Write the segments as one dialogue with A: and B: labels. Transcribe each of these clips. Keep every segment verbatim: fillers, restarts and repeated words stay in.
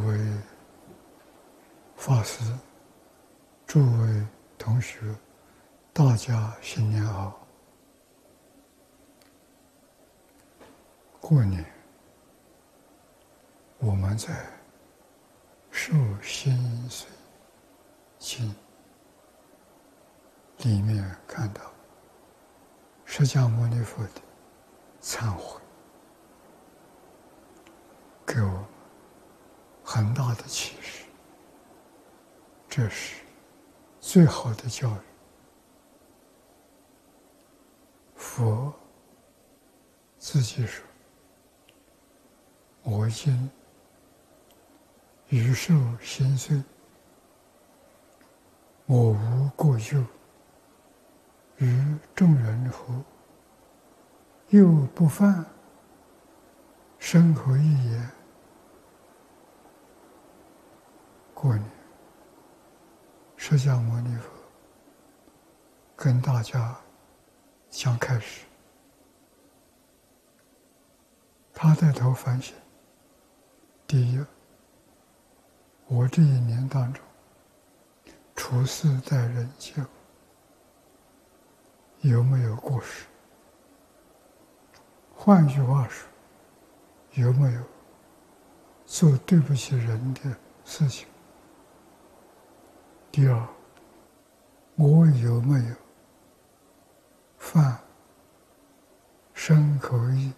A: 位法师、诸位同学，大家新年好！过年，我们在《受心髓经》里面看到释迦牟尼佛的忏悔，给我们很大的启示。这是最好的教育。佛自己说：“我今余受心碎，我无过咎，于众人乎？又不犯，身何益也？”过年，释迦牟尼佛跟大家讲开始，他带头反省。第一，我这一年当中处事待人接物有没有过失？换句话说，有没有做对不起人的事情？第二，我有没有犯身口意？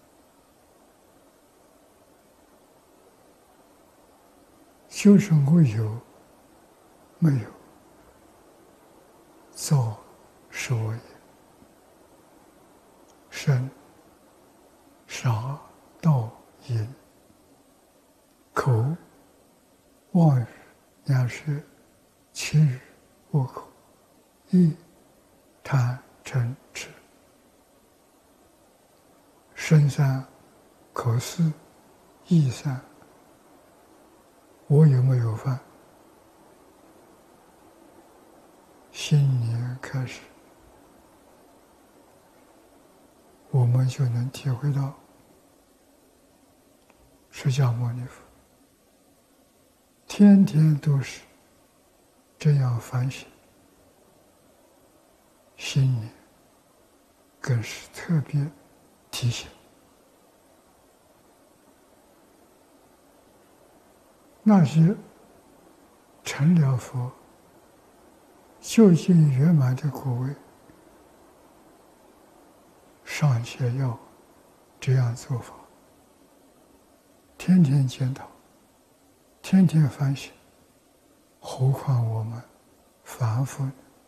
A: 就是我有没有造是我也？身、杀、盗、淫、口、妄语、两舌、欺语、恶口、意、贪、嗔、痴，身三、口四、意三，我有没有犯？新年开始，我们就能体会到释迦牟尼佛天天都是这样反省，新年更是特别提醒。那些成了佛、究竟圆满的果位，尚且要这样做法，天天检讨，天天反省，何况我们凡夫呢？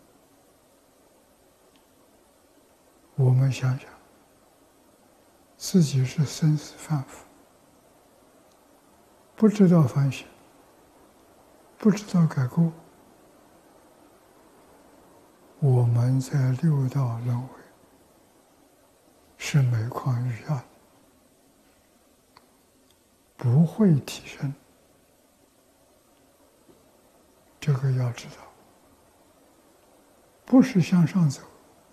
A: 我们想想，自己是生死凡夫，不知道反省，不知道改过，我们在六道轮回是每况愈下的，不会提升。这个要知道，不是向上走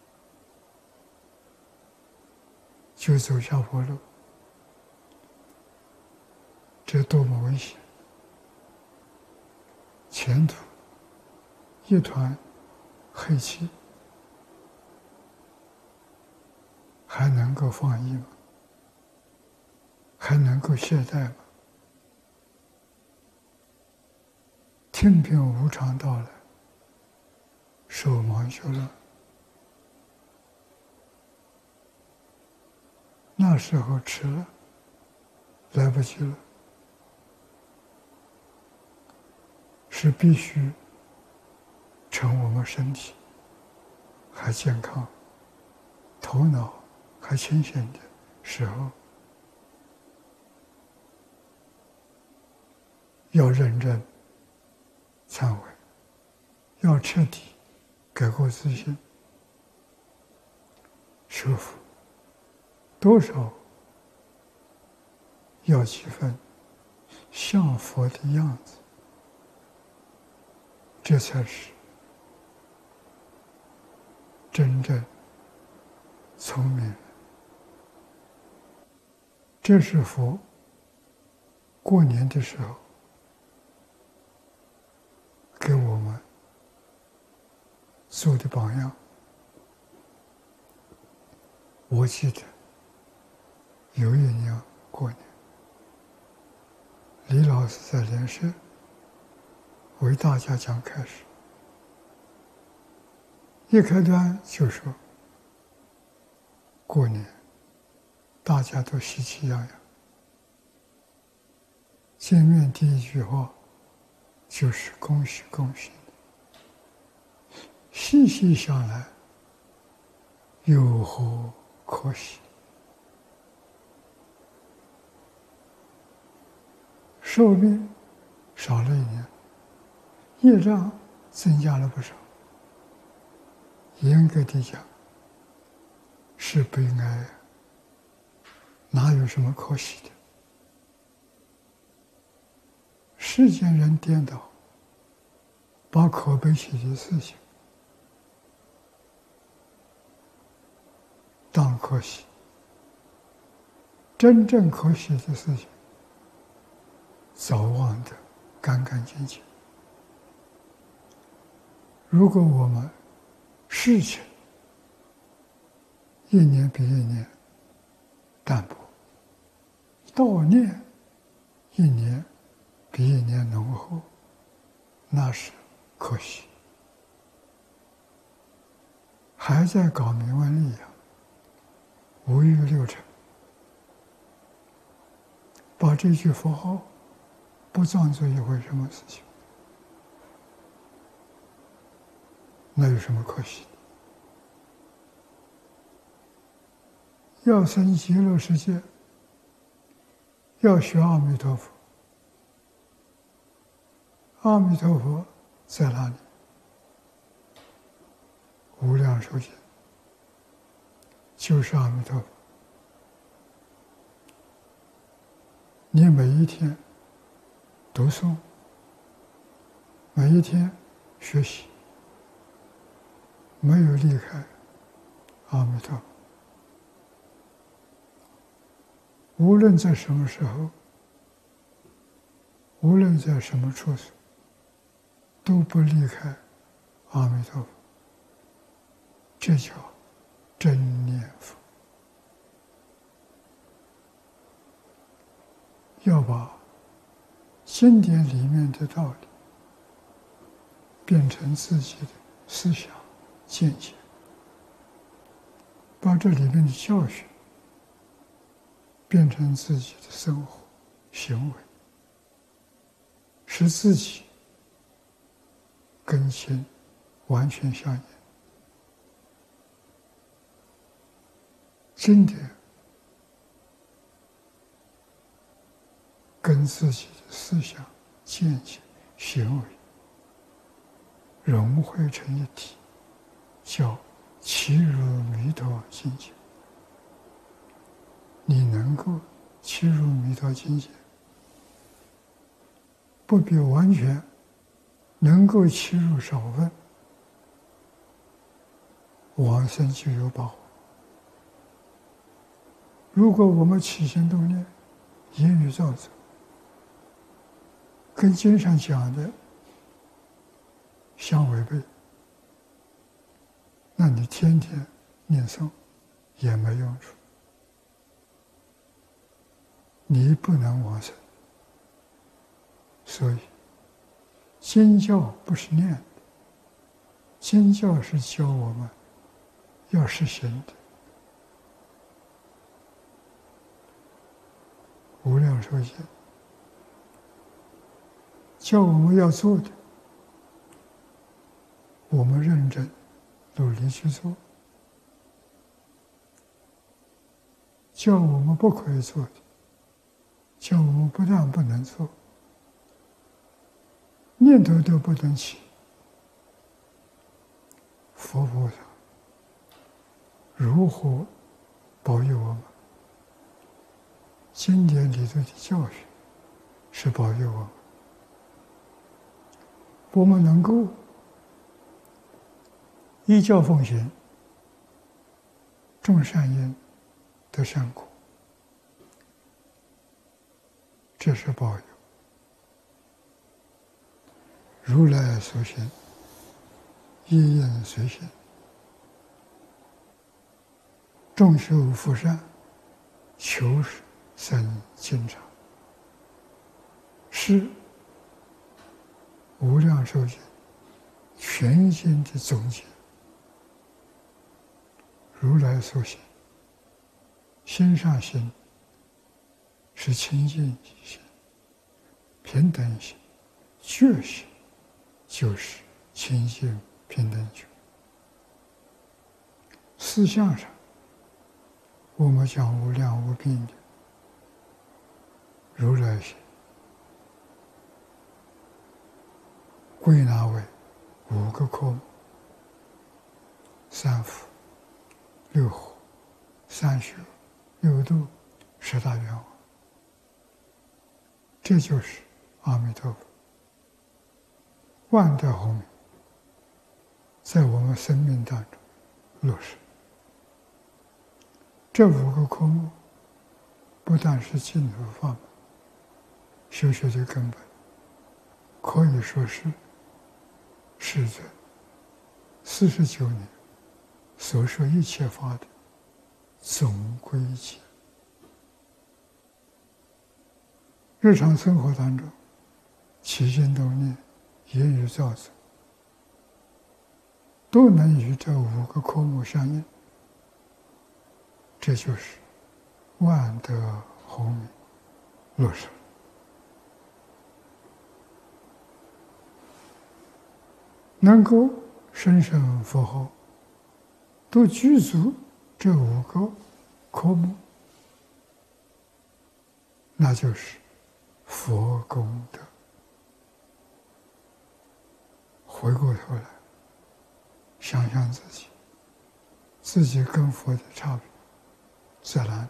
A: 就走下坡路，这多么危险！前途一团黑气，还能够放逸吗？还能够懈怠吗？天平无常到来，手忙脚乱，那时候迟了，来不及了。是必须趁我们身体还健康、头脑还清醒的时候，要认真忏悔，要彻底改过自新，修复多少要几分像佛的样子，这才是真正聪明人。这是佛过年的时候做的榜样。我记得有一年过年，李老师在莲社为大家讲开始，一开端就说过年大家都喜气洋洋，见面第一句话就是恭喜恭喜。细细想来，有何可喜？寿命少了一年，业障增加了不少。严格地讲，是悲哀呀，哪有什么可喜的？世间人颠倒，把可悲喜的事情当可喜，真正可喜的事情早忘得干干净净。如果我们事情一年比一年淡薄，悼念一年比一年浓厚，那是可惜。还在搞名闻利养，五欲六尘，把这句佛号不当作一回什么事情，那有什么可惜的？要生极乐世界，要学阿弥陀佛。阿弥陀佛在哪里？无量寿经就是阿弥陀佛。你每一天读诵，每一天学习，没有离开阿弥陀佛。无论在什么时候，无论在什么处所，都不离开阿弥陀佛，这叫真念佛。要把经典里面的道理变成自己的思想见解，把这里面的教训变成自己的生活行为，使自己跟心完全相应。经典跟自己的思想见解行为融汇成一体，叫契入弥陀境界。你能够契入弥陀境界，不比完全能够契入少分，往生就有把握。如果我们起心动念、言语造作，跟经上讲的相违背，那你天天念诵也没用处，你不能往生。所以经教不是念的，经教是教我们要实行的。无量寿经教我们要做的，我们认真努力去做；叫我们不可以做的，叫我们不但不能做，念头都不能起。佛菩萨如何保佑我们？经典里头的教训是保佑我们，我们能够依教奉行，种善因得善果，这是保佑。如来所行， 一应随心，众修福善，求生经常，是无量寿经全经的总结。如来所行，心上心是清净心、平等心、觉心，就是清净平等觉。思想上，我们讲无量无边的如来心，归纳为五个科目：三福、六火、三学、六度、十大愿望。这就是阿弥陀佛万德洪名在我们生命当中落实。这五个科目不但是净土法门修学的根本，可以说是世尊四十九年所说一切法的总归结。日常生活当中，起心动念、言语造作，都能与这五个科目相应，这就是万德洪名落实。能够生生佛后，都具足这五个科目，那就是佛功德。回过头来想想自己，自己跟佛的差别在哪里？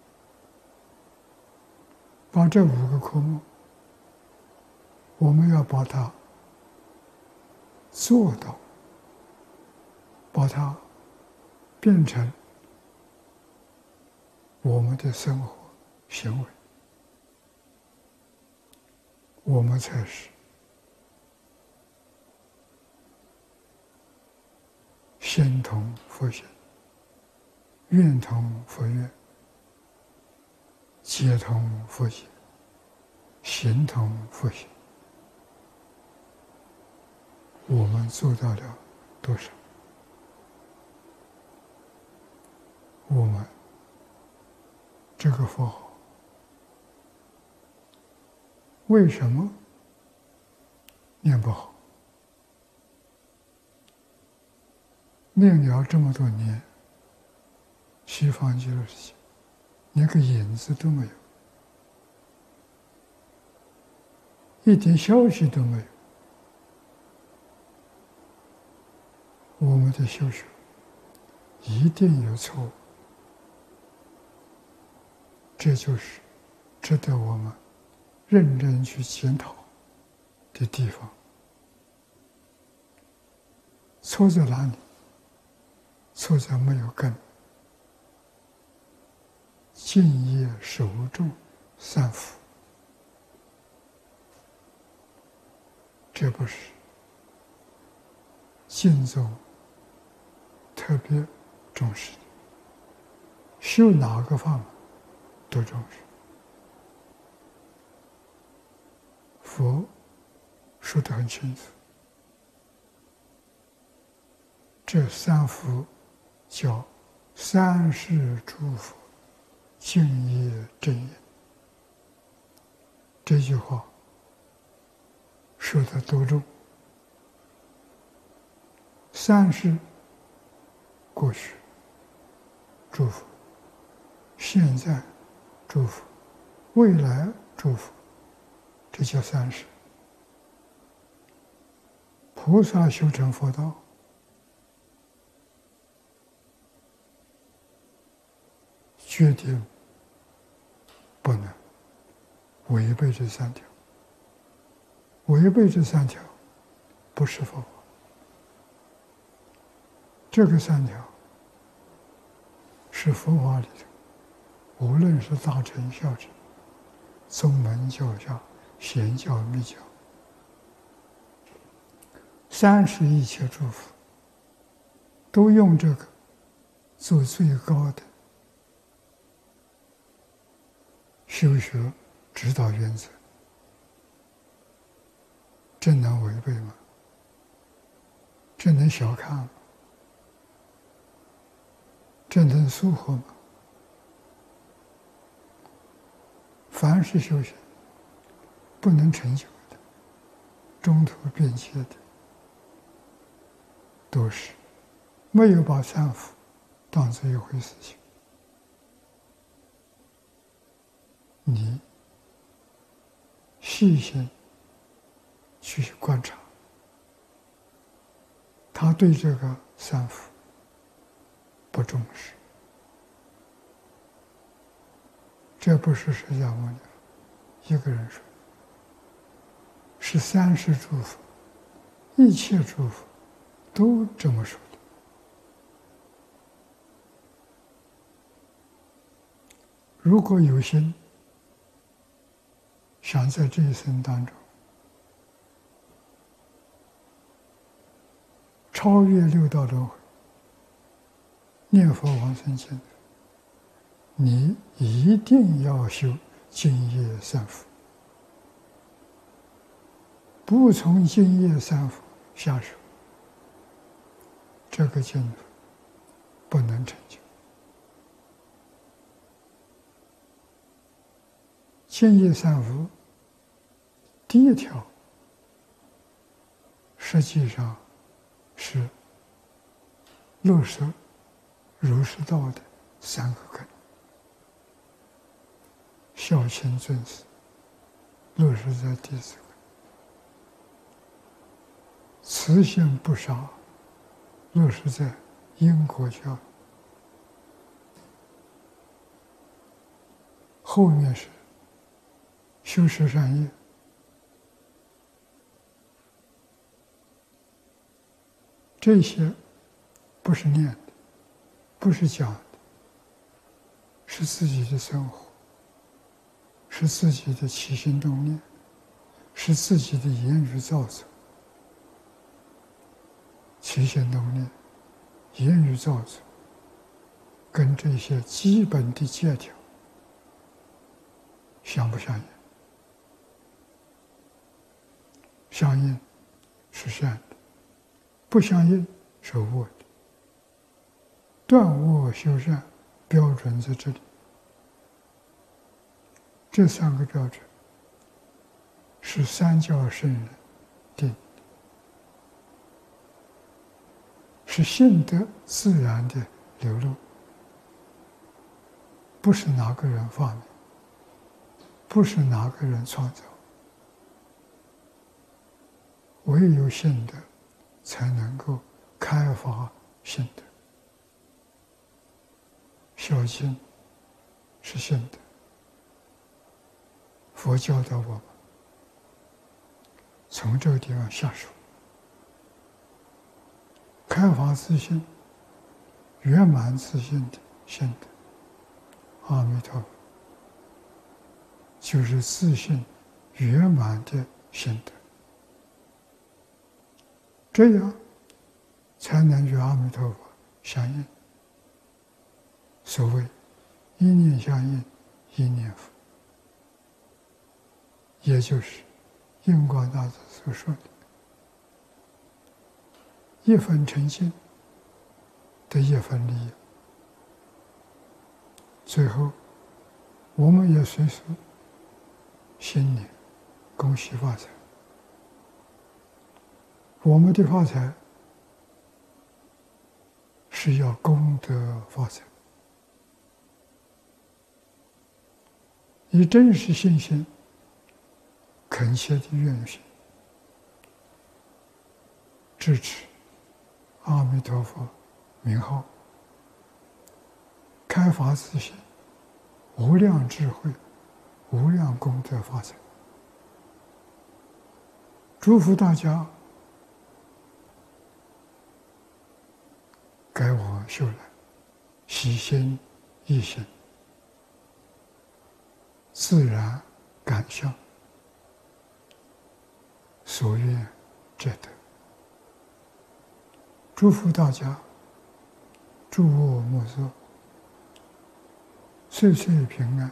A: 把这五个科目，我们要把它做到，把它变成我们的生活行为，我们才是心同佛心，愿同佛愿，解同佛解，行同佛行。我们做到了多少？我们这个佛号为什么念不好？念了这么多年，西方极乐世界连个影子都没有，一点消息都没有。我们的修学一定有错误，这就是值得我们认真去检讨的地方。错在哪里？错在没有根。敬业守重三福，这不是净宗特别重视的，修哪个法门都重视。佛说得很清楚，这三福叫三世诸佛敬业正业。这句话说得多重？三世过去祝福，现在祝福，未来祝福，这叫三世。菩萨修成佛道，决定不能违背这三条。违背这三条，不是佛法。这个三条是佛法里头，无论是大乘小乘、宗门教下、显教密教，三是一切诸佛都用这个做最高的修学指导原则，这能违背吗？这能小看吗？这能疏忽吗？凡是修行不能成就的、中途变迁的，都是没有把三福当作一回事情。你细心去观察，他对这个三福不重视。这不是释迦牟尼佛一个人说，是三世诸佛，一切诸佛都这么说的。如果有心想在这一生当中超越六道轮回，念佛往生净土，你一定要修净业三福，不从净业三福下手，这个净土不能成就。净业三福第一条，实际上是落实儒释道的三个根：孝亲尊师，落实在第四根；慈心不杀，落实在因果教育；后面是修十善业。这些不是念的，不是讲的，是自己的生活，是自己的起心动念，是自己的言语造作。起心动念、言语造作，跟这些基本的戒条相不相应？相应是善的，不相应是恶的。断恶修善标准在这里。这三个标准是三教圣人定的，是性德自然的流露，不是哪个人发明，不是哪个人创造。唯有性德才能够开发性德。孝敬是性德，佛教导我们从这个地方下手，开发自信、圆满自信的性德。阿弥陀佛就是自信圆满的性德，这样才能与阿弥陀佛相应。所谓一念相应，一念佛，也就是印光大师所说的一分诚信得一分利益。最后我们也随时新年恭喜发财。我们的发财是要功德发财，以真实信心、恳切的愿心支持阿弥陀佛名号，开发自信，无量智慧、无量功德发财。祝福大家改我修来，喜心易行，自然感相，所愿皆得。祝福大家诸恶莫作，岁岁平安，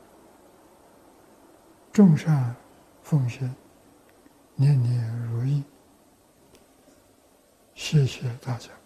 A: 众善奉行，年年如意。谢谢大家。